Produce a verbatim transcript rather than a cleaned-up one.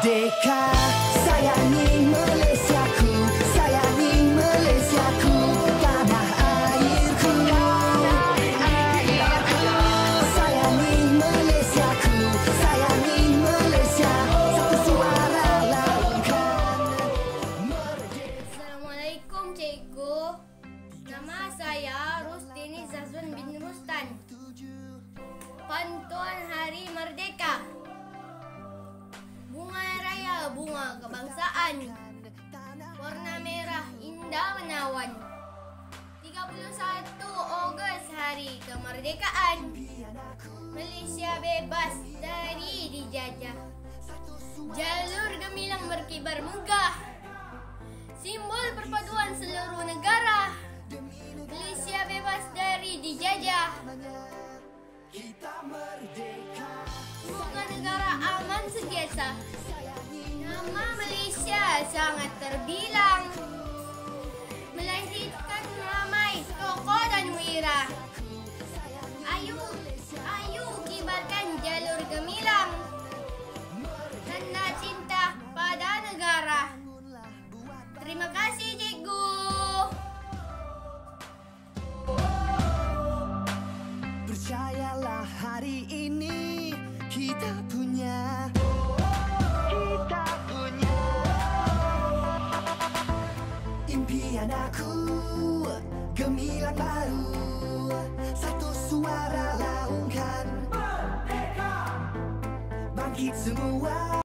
merdeka, sayangi Malaysiaku, sayangi Malaysiaku, tanah airku, sayangi Malaysiaku, sayangi Malaysia, satu suara laungkan merdeka. Assalamualaikum cikgu. Nama saya Rustini Zazwan bin Rustan. Pantun Hari Merdeka. Bunga raya, bunga kebangsaan, warna merah indah menawan. tiga puluh satu Ogos hari kemerdekaan. Malaysia bebas dari dijajah. Jalur gemilang berkibar megah, simbol perpaduan seluruh negara. Malaysia bebas dari dijajah. Semoga negara aman sentiasa. Nama Malaysia sangat terbilang, melahirkan ramai tokoh dan wira. Ayo, ayo kibarkan jalur gemilang, tanda cinta pada negara. Terima kasih cikgu. Percayalah hari ini kita punya, kita punya impian aku, gemilang baru, satu suara laungkan merdeka, bangkit semua.